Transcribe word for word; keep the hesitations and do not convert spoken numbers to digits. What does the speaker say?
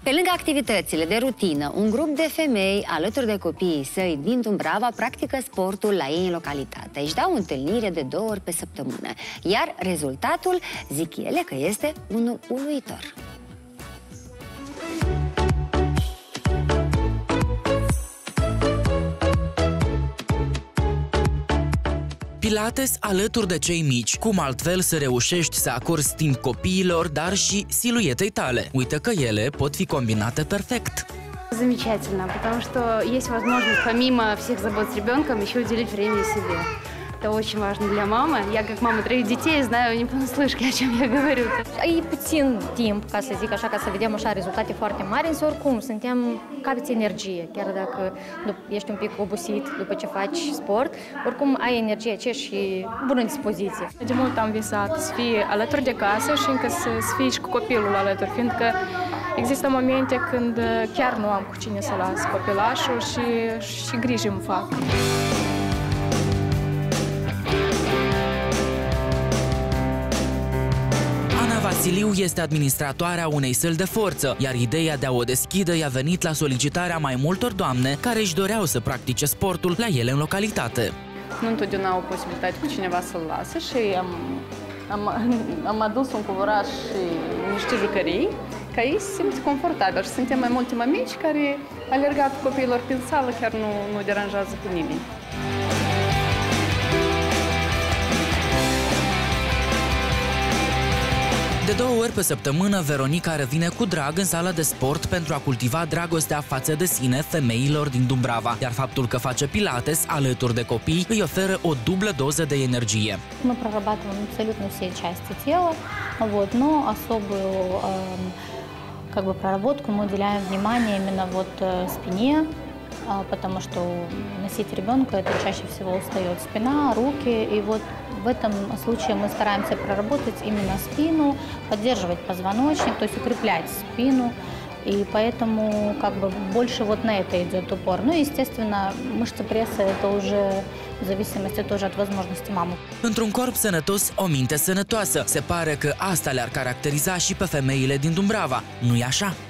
Pe lângă activitățile de rutină, un grup de femei alături de copiii săi din Dumbrava practică sportul la ei în localitate. Își dau întâlnire de două ori pe săptămână, iar rezultatul, zic ele, că este unul uluitor. Pilates alături de cei mici. Cum altfel să reușești să acorzi timp copiilor, dar și siluetei tale? Uite că ele pot fi combinate perfect. Замечательно, потому что есть возможность помимо всех забот с ребенком еще уделить время себе. Это очень важно для мамы. Я, как мама троих детей, знаю не понаслышке, о чем я говорю. E puțin timp, ca să zic așa, ca să vedem așa rezultate foarte mari, însă oricum suntem, capeți energie, chiar dacă ești un pic obosit după ce faci sport, oricum ai energie aceea și bună dispoziție. De mult am visat să fie alături de casă și încă să, să fie și cu copilul alături, fiindcă există momente când chiar nu am cu cine să las copilașul și, și griji îmi fac. Vasiliu este administratoarea unei săli de forță, iar ideea de a o deschide i-a venit la solicitarea mai multor doamne care își doreau să practice sportul la ele în localitate. Nu întotdeauna au posibilitate cu cineva să-l lase și am, am, am adus un cuvuraș și niște jucării ca ei se simt confortabil și suntem mai multe mămici care alergatul copiilor prin sală chiar nu, nu deranjează pe nimeni. De două ori pe săptămână, Veronica revine cu drag în sala de sport pentru a cultiva dragostea față de sine femeilor din Dumbrava, iar faptul că face pilates alături de copii îi oferă o dublă doză de energie. Мы прорабатываем абсолютно все части тела, вот, но особую э, как бы проработку мы уделяем внимание именно вот спине, потому что носить ребенка это чаще всего устает спина, руки, и вот в этом случае мы стараемся проработать именно спину, поддерживать позвоночник, то есть укреплять спину, и поэтому как бы больше вот на это идет упор. Ну и, естественно, мышцы пресса это уже в зависимости тоже от возможности мамы. Într-un corp sănătos, o minte sănătoasă. Se pare că asta le-ar caracteriza și pe femeile din Dumbrava. Nu-i așa?